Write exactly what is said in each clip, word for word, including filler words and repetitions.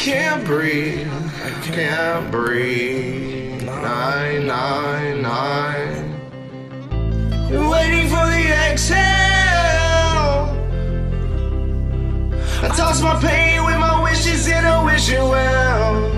can't breathe, I can't breathe. Nine, nine, nine. Waiting for the exhale. I toss my pain with my wishes in a wishing well.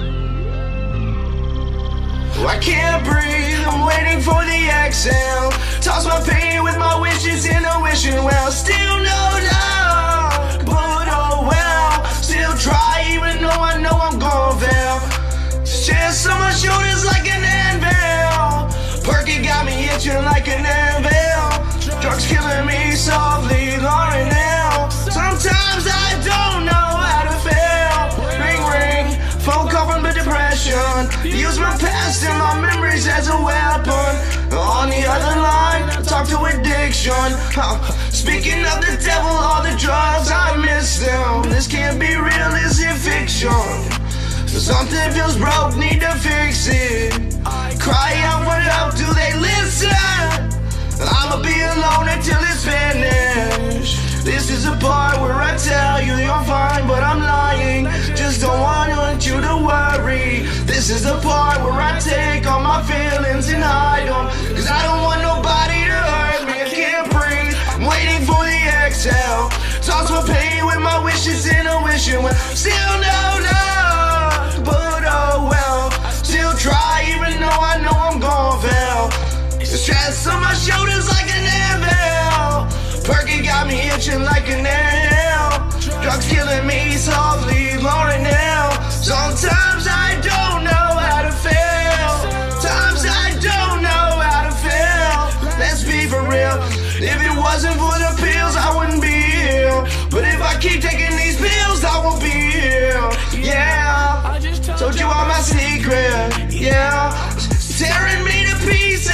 I can't breathe, I'm waiting for the exhale. Toss my pain with my wishes in a wishing well. Still no love, but oh well. Still try even though I know I'm gon' fail. Chest on my shoulders like an anvil. Perky got me itching like an anvil. Drugs killing me softly, Lauren now. Sometimes I don't know how to fail. Ring ring, phone call from the depression. Use my past and my memories as a weapon. On the other line, talk to addiction. Huh. Speaking of the devil, all the drugs, I miss them. This can't be real, is it fiction? Something feels broke, need to fix it. Cry out for help, do they listen? I'ma be alone until it's finished. This is the part where I tell you you're fine, but I'm lying. Just don't want you to worry. This is the part where I take all my feelings and hide them, cause I don't want nobody to hurt me. I can't breathe, I'm waiting for the exhale. Toss my pain with my wishes in a wishing well. Still no love, but oh well. Still try even though I know I'm gon' fail. The stress on my shoulders like an anvil. Perky got me itching like an nail. Drugs killing me softly, Lauren now. Sometimes I don't know how to feel. Times I don't know how to feel. Let's be for real. If it wasn't for the pills, I wouldn't be here. But if I keep taking these pills, I won't be here. Yeah, told you all my secret. Yeah, tearing me to pieces.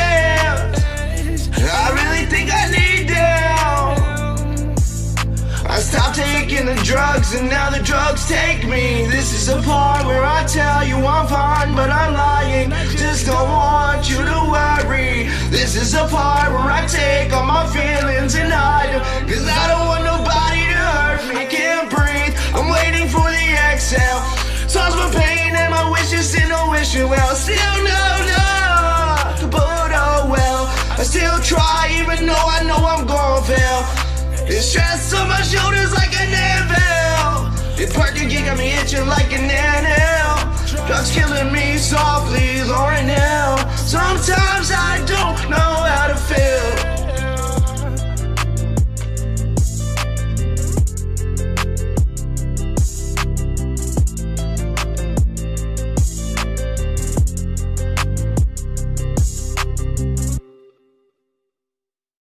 I really think I need them. I stopped taking the drugs and now the drugs take me. This is the part where I tell you I'm fine, but I'm lying. Just don't want you to worry. This is the part where I take all my feelings and hide them, cause I don't want nobody to hurt me. I can't breathe, I'm waiting for the exhale. Toss my pain and my wishes in a wishing well. Still no love, but oh well. I still try even though I know I'm gon' fail. It's stress on my shoulders like an anvil. It perky got me itching like an nail. Drugs killing me softly, Lauren now. Sometimes I don't know how to feel.